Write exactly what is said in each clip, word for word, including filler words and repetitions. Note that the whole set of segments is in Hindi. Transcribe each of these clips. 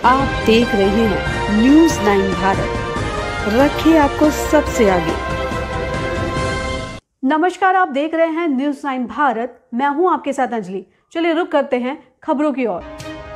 आप देख रहे हैं न्यूज़ नाइन भारत, रखिए आपको सबसे आगे। नमस्कार, आप देख रहे हैं न्यूज़ नाइन भारत। मैं हूं आपके साथ अंजलि। चलिए रुक करते हैं खबरों की ओर।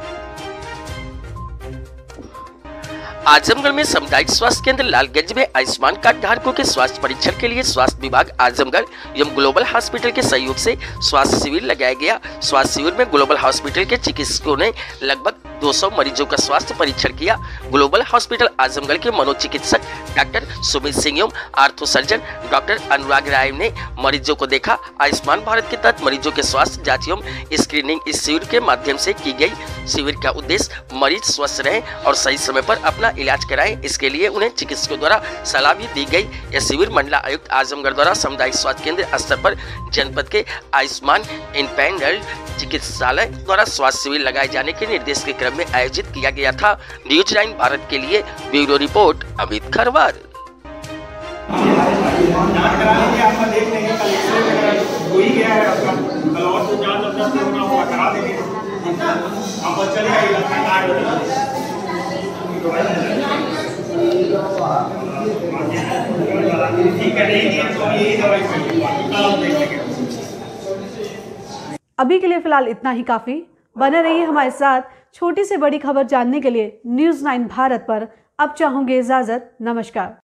आजमगढ़ में सामुदायिक स्वास्थ्य केंद्र लालगंज में आयुष्मान कार्ड धारकों के स्वास्थ्य परीक्षण के लिए स्वास्थ्य विभाग आजमगढ़ एवं ग्लोबल हॉस्पिटल के सहयोग से स्वास्थ्य शिविर लगाया गया। स्वास्थ्य शिविर में ग्लोबल हॉस्पिटल के चिकित्सकों ने लगभग दो सौ मरीजों का स्वास्थ्य परीक्षण किया। ग्लोबल हॉस्पिटल आजमगढ़ के मनोचिकित्सक डॉक्टर सुमित सिंह एवं ortho surgeon doctor Anurag Rai ने मरीजों को देखा। आयुष्मान भारत के तहत मरीजों के स्वास्थ्य जांच एवं स्क्रीनिंग इस शिविर के माध्यम से की गई। शिविर का उद्देश्य मरीज स्वस्थ रहे और सही समय पर अपना इलाज कराएं, इसके लिए उन्हें चिकित्सकों द्वारा सलाह भी दी गई। यह शिविर मंडला आयुक्त आजमगढ़ द्वारा सामुदायिक स्वास्थ्य केंद्र स्तर पर जनपद के आयुष्मान इनपैनल चिकित्सालय द्वारा स्वास्थ्य शिविर लगाए जाने के निर्देश के क्रम में आयोजित किया गया था। न्यूज़ नाइन भारत के लिए ब्यूरो रिपोर्ट अमित खरवार। अभी के लिए फिलहाल इतना ही काफी। बने रहिए हमारे साथ। छोटी से बड़ी खबर जानने के लिए न्यूज़ नाइन भारत पर अब चाहूंगी इजाजत। नमस्कार।